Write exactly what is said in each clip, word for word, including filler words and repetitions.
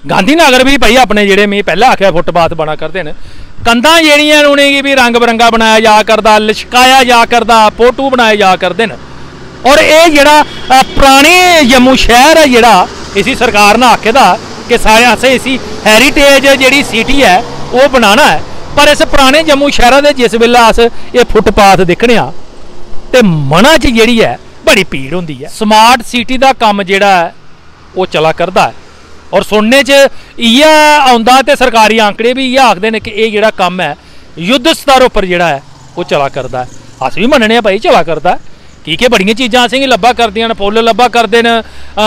गांधी नगर भी भाई अपने जेडे मैं पहले आख्या फुटपाथ बना करते हैं कंधा जेड़ियां उन्हें भी रंग बिरंगा बनाया जा करता लिशकाया जा करता फोटो बनाए जा करते हैं। और ये जड़ा पुराने जम्मू शहर है जड़ा इसी सरकार ने आखे दा कि सारे असें इसी हैरीटेज जी सिटी है वो बनाना है। पर इस पुराने जम्मू शहर के जिस वेले अस ये फुटपाथ दिखने तो मना च जी है बड़ी भीड़ होंदी है। स्मार्ट सिटी का काम जोड़ा है वो चला करता है और सुनने च इयै आउंदा ते सरकारी आंकड़े भी इयै आखदे ने कि ये जेड़ा काम है युद्ध स्तर उपर जेड़ा है वो चला करता है। अस भी मनने भाई चला करता है की के बड़ियां चीज़ां असेंगी लब्भा करदियां न, फुੱल लब्भा करदे न,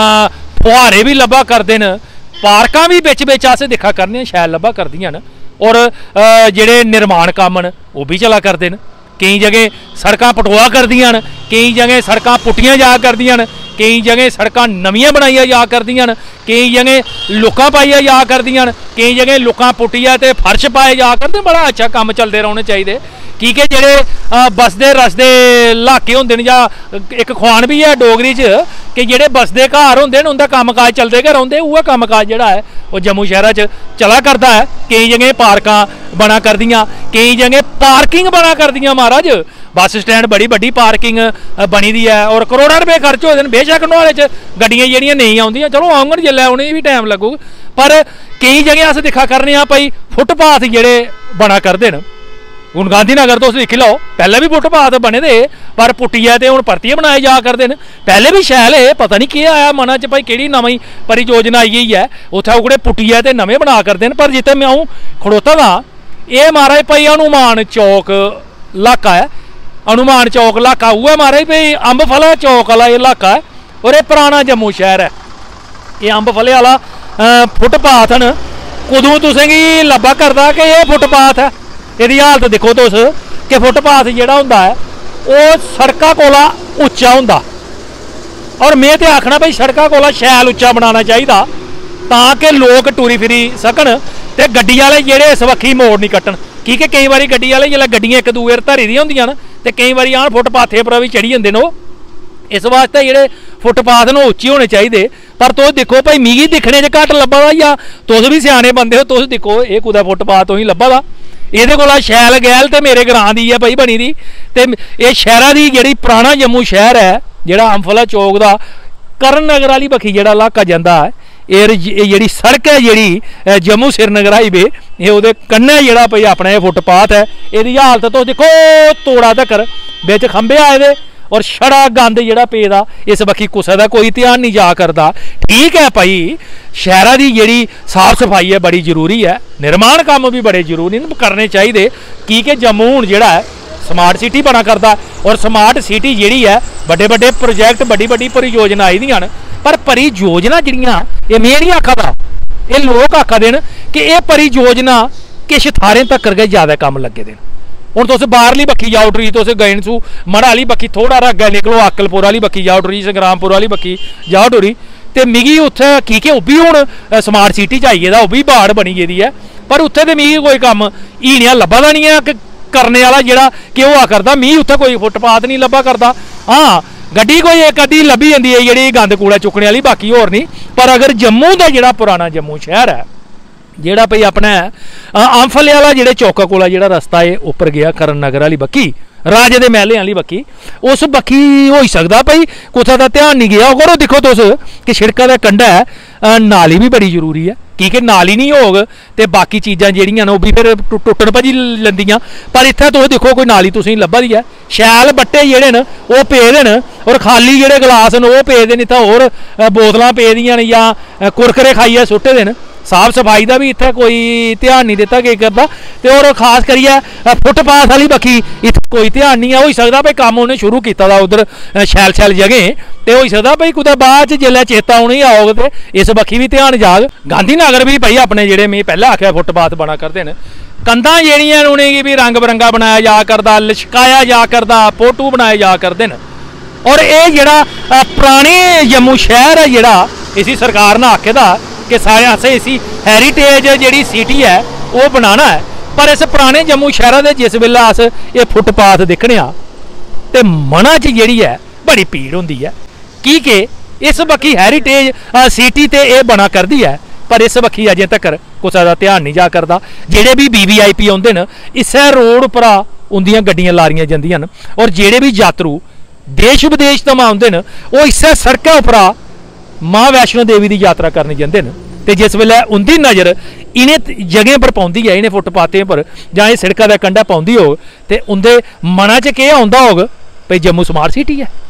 फुहारे भी लब्भा करदे न, पार्कां भी बिच बिच अस दिक्खा करने शैल लब्भा करदियां न और जेड़े निर्माण कम्म न वो भी चला करदे न। कई जगह सड़कां पटोआ करदियां न, कई जगह सड़कां पुट्टियां जा करदियां न, कई जगह सड़कां नवियां बनाइया जा करदियां न, कई जगह लुक्कां पाइया जा करदियां न, कई जगह लुक्कां पुट्टिया ते फर्श पाए जा करदे। बड़ा अच्छा कम्म चलदे रौह्ने चाहिदे की के जेड़े बसदे रसदे इलाके होंदे न जां इक खुआन भी है डोगरी च कि जेड़े बसदे घर होंदे न उंदा कम्म काज चलदे गै रौंह्दे। उ'ऐ कम्म काज जेड़ा है वो जम्मू शहरा च चला करदा है। कई जगह पार्कां बना करदियां, कई जगह पार्किंग बना करदियां महाराज। बस स्टैंड बड़ी बड़ी पार्किंग बनी दी है और करोड़ां रुपए खर्च होए न। बेशक नुआढ़े च गड्डियां जेह्ड़ियां नेईं आउंदियां, चलो आउङन जेल्लै उ'नेंगी भी टाइम लगूग, पर कई जगह अस दिक्खा करने आं भाई फुटपाथ जेह्ड़े बना करदे न। हूँ गांधी नगर तुस दिक्खी लैओ, पहले भी फुटपाथ बने दे पर पुट्टियै ते हूँ परतियै बनाए जा करदे न। पहले भी शैल है, पता नहीं केह् आया मना च भाई केह्ड़ी नमीं परियोजना आई गेई है उत्थै ओकड़े पुट्टियै ते नमें बना करदे न। पर जित्थै मैं अऊं खड़ोता दा एह् महाराज भाई हनुमान चौक इलाका है। हनुमान चौक इलाका उ'ऐ महाराज भाई अंबफला चौक वाला इलाका है और ये पुराना जम्मू शहर है। ये अंबफले वाला फुटपाथ न कदों तुसेंगी लब्भा करदा कि ये फुटपाथ है। यदि हालत देखो तुस कि फुटपाथ जेह्ड़ा होंदा है वो सड़का कोला उच्चा होंदा और मैं ते आखना भाई सड़का कोला शैल उच्चा बनाना चाहिदा ताकि लोग टुरी फिरी सकन ते गड्डी वाले जेह्ड़े इस बक्खी मोड़ नहीं कट्टन। की के कई बारी गड्डी वाले जेल्लै गड्डियां इक दूए धरी दियां होंदियां न ते कई बारी आन फुटपाथे पर भी चढ़ी जंदे न। ओह् इस वास्ते जेह्ड़े फुटपाथ न उच्चे होने चाहिदे। पर तुस दिक्खो भाई मिगी दिक्खने च घट्ट लब्भा दा जां तुस भी स्याने बंदे हो, तुस दिक्खो एह् कुदै फुटपाथ तुसेंगी लब्भा दा। एह्दे कोला शैल गैल ते मेरे ग्रां दी है भाई बनी दी ते एह् शहरा दी जेह्ड़ी पुराना जम्मू शहर है जेह्ड़ा अंबफला चौक दा करण नगर आह्ली बक्खी जेह्ड़ा इलाका जंदा है एह् जेह्ड़ी सड़क है जेह्ड़ी जम्मू श्रीनगर हाईवे एह् ओह्दे कन्नै जेह्ड़ा भाई अपना एह् फुटपाथ है एह्दी हालत तुस दिक्खो तोड़ा तक्कर बिच खंबे आए दे और छड़ा गंद जेह्ड़ा पेदा इस बक्खी कुसै दा कोई ध्यान नहीं जा करदा। ठीक है भाई शहरा दी जेह्ड़ी साफ सफाई है बड़ी जरूरी है, निर्माण कम्म भी बड़े जरूरी न करने चाहिए की के जम्मू हूँ जेह्ड़ा है स्मार्ट सिटी बना करदा और स्मार्ट सिटी जेह्ड़ी है बड़े बड़े प्रोजैक्ट बड़ी बड़ी परियोजना आई दियां न। पर परियोजना जेह्ड़ियां एह् में नहीं आखा दा, एह् लोग आखा दे न कि एह् परियोजना किश थारें तक्कर गै ज्यादा कम्म लग्गे दे न। हूँ तुस बाहरली बक्खी जाओ उठी, तुस गए न सू मढ़ आह्ली बक्खी थोड़ा हारा अग्गै निकलो अक्कलपुर आह्ली बक्खी जाओ उठी, संग्रामपुर आह्ली बक्खी जाओ उठी ते मिगी उत्थै की के ओह् बी हून स्मार्ट सिटी च आई गेदा, ओह् बी बाड़ बनी गेदी है। पर उत्थै ते मिगी कोई कम्म हीणिया लब्भा दा नहीं है कि करने वाला जेह्ड़ा कि होआ करदा। मिगी उत्थै कोई फुटपाथ नहीं लब्भा करदा। हाँ गड्डी कोई इक अद्धी लब्भी जंदी है जेह्ड़ी गंद कूड़ा चुक्कने वाली, बाकी होर नहीं। पर अगर जम्मू दा जेह्ड़ा पुराना जम्मू शहर है जेह्ड़ा भाई अपना अंबफले आह्ला जेह्ड़े चौका कोला जेह्ड़ा रस्ता है उप्पर गया करण नगर आह्ली बक्खी राजे दे महलें आह्ली बक्खी उस बक्खी होई सकदा भाई कुसै दा ध्यान नहीं गया होगा। दिक्खो तुस कि शिड़का दे कंढै नाली भी बड़ी जरूरी है की के नाली नहीं होग ते बाकी चीज़ां जेह्ड़ियां न ओह् भी फिर टुट्टन भजी लैंदियां। पर इत्थै तुस दिक्खो कोई नाली तुसेंगी लब्भा दी है, शैल बट्टे जेह्ड़े न ओह् पेदे न और खाली जेह्ड़े गलास न ओह् पेदे न। इत्थै होर बोतलां पेदियां न जां कुरकरे खाइयै सुट्टे दे न। साफ सफाई का भी इत्थै कोई ध्यान नहीं दिता केह् करदा ते और खास करियै फुटपाथ आह्ली बक्खी इत्थै कोई ध्यान नहीं है। होई सकदा भाई कम्म उन्हें शुरू कीता दा उद्धर शैल शैल जगह ते होई सकदा भाई कुतै बाद च जेल्लै चेता उनेंगी आओग ते इस बक्खी भी ध्यान जाग। गांधी नगर भी भाई अपने जेह्ड़े मैं पैह्ले आखेआ फुटपाथ बना करदे न, कंधां जेह्ड़ियां उनेंगी भी रंग बिरंगा बनाया जा करदा, लिशकाया जा करदा, फोटो बनाए जा करदे न। और ये जेह्ड़ा पुराने जम्मू शहर है जेह्ड़ा इसी सरकार ने आखे दा कि सारे असें इसी हैरीटेज जी सिटी है वो बनाना है। पर इस पुराने जम्मू शहर के जिस वेले अस ये फुटपाथ दिखने तो मना च जी है बड़ी भीड़ होंदी है की के इस बक्खी हैरीटेज सिटी ते ये बना करती है पर इस बक्खी अजें तक कुसै दा ध्यान नहीं जा करदा। जेह्ड़े भी वी वी आई पी आउंदे न इस्सै रोड उप्परा उंदियां गड्डियां लारियां जंदियां न और जेह्ड़े भी यात्रु देश विदेश थमां आउंदे न ओह् इस्सै सड़कै उप्परा मां वैष्णो देवी दी यात्रा करन जंदे न। ते जिस वेल्लै उंदी नज़र इनें जगहें पर पौंदी है, इनें फुटपाथें पर जां इस सड़का दे कंढै पौंदी होग ते उंदे मना च केह् औंदा होग भई जम्मू स्मार्ट सिटी है।